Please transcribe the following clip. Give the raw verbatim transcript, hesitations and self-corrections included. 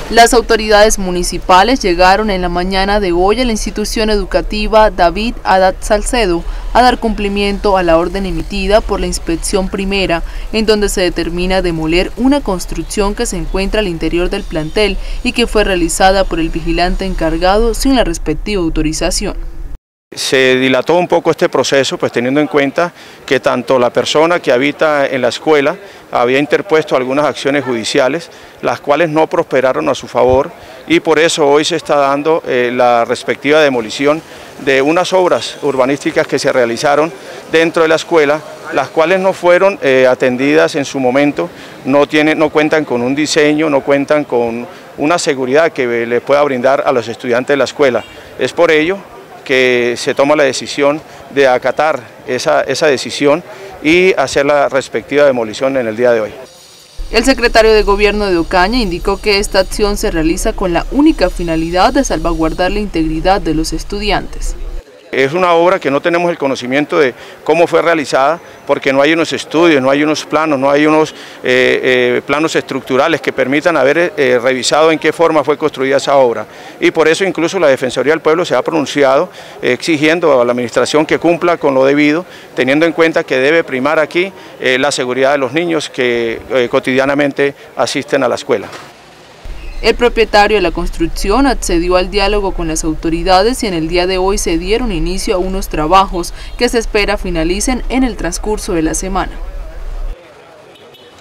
Las autoridades municipales llegaron en la mañana de hoy a la institución educativa David Haddad Salcedo a dar cumplimiento a la orden emitida por la inspección primera, en donde se determina demoler una construcción que se encuentra al interior del plantel y que fue realizada por el vigilante encargado sin la respectiva autorización. Se dilató un poco este proceso, pues teniendo en cuenta que tanto la persona que habita en la escuela había interpuesto algunas acciones judiciales, las cuales no prosperaron a su favor, y por eso hoy se está dando eh, la respectiva demolición de unas obras urbanísticas que se realizaron dentro de la escuela, las cuales no fueron eh, atendidas en su momento, no, tienen, no cuentan con un diseño, no cuentan con una seguridad que les pueda brindar a los estudiantes de la escuela. Es por ello que se toma la decisión de acatar esa, esa decisión y hacer la respectiva demolición en el día de hoy. El secretario de Gobierno de Ocaña indicó que esta acción se realiza con la única finalidad de salvaguardar la integridad de los estudiantes. Es una obra que no tenemos el conocimiento de cómo fue realizada, porque no hay unos estudios, no hay unos planos, no hay unos eh, eh, planos estructurales que permitan haber eh, revisado en qué forma fue construida esa obra. Y por eso incluso la Defensoría del Pueblo se ha pronunciado eh, exigiendo a la administración que cumpla con lo debido, teniendo en cuenta que debe primar aquí eh, la seguridad de los niños que eh, cotidianamente asisten a la escuela. El propietario de la construcción accedió al diálogo con las autoridades y en el día de hoy se dieron inicio a unos trabajos que se espera finalicen en el transcurso de la semana.